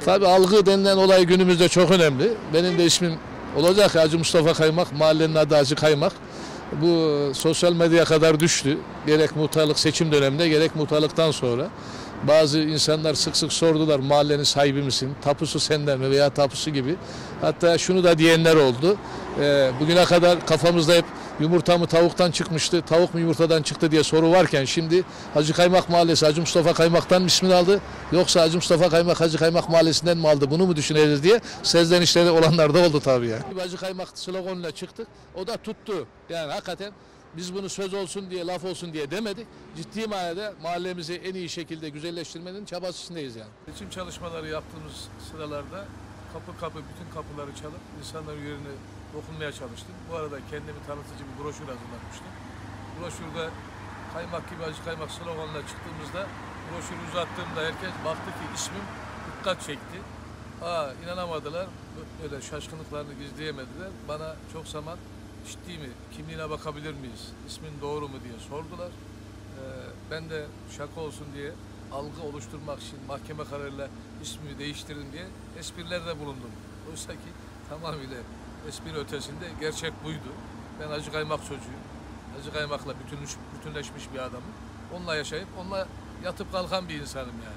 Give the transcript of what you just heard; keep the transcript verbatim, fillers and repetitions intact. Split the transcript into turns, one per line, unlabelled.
Tabii algı denilen olay günümüzde çok önemli. Benim de ismim olacak Hacı Mustafa Kaymak, mahallenin adı Hacı Kaymak. Bu sosyal medyaya kadar düştü. Gerek muhtarlık seçim döneminde gerek muhtarlıktan sonra. Bazı insanlar sık sık sordular, mahallenin sahibi misin, tapusu senden mi veya tapusu gibi. Hatta şunu da diyenler oldu. Ee, bugüne kadar kafamızda hep yumurta mı tavuktan çıkmıştı, tavuk mu yumurtadan çıktı diye soru varken şimdi Hacı Kaymak Mahallesi Hacı Mustafa Kaymak'tan mı ismini aldı yoksa Hacı Mustafa Kaymak Hacı Kaymak Mahallesi'nden mi aldı, bunu mu düşüneceğiz diye sezlenişleri olanlar da oldu tabii yani. Hacı Kaymak sloganıyla çıktık, o da tuttu. Yani hakikaten biz bunu söz olsun diye, laf olsun diye demedik. Ciddi manada mahallemizi en iyi şekilde güzelleştirmenin çabası içindeyiz yani.
Seçim çalışmaları yaptığımız sıralarda kapı kapı bütün kapıları çalıp insanların yerine dokunmaya çalıştım. Bu arada kendimi tanıtıcı bir broşür hazırlatmıştım. Broşürde kaymak gibi Hacı Kaymak sloganla çıktığımızda broşürü uzattığımda herkes baktı ki ismim dikkat çekti. Aa, inanamadılar, böyle şaşkınlıklarını gizleyemediler. Bana çok zaman ciddi mi, kimliğine bakabilir miyiz, ismin doğru mu diye sordular. Ee, ben de şaka olsun diye algı oluşturmak için mahkeme kararıyla ismimi değiştirdim diye esprilerde bulundum. Oysa ki tamamıyla espri ötesinde gerçek buydu. Ben Hacı Kaymak çocuğuyum. Hacı Kaymak'la bütünleş, bütünleşmiş bir adamım. Onunla yaşayıp onunla yatıp kalkan bir insanım yani.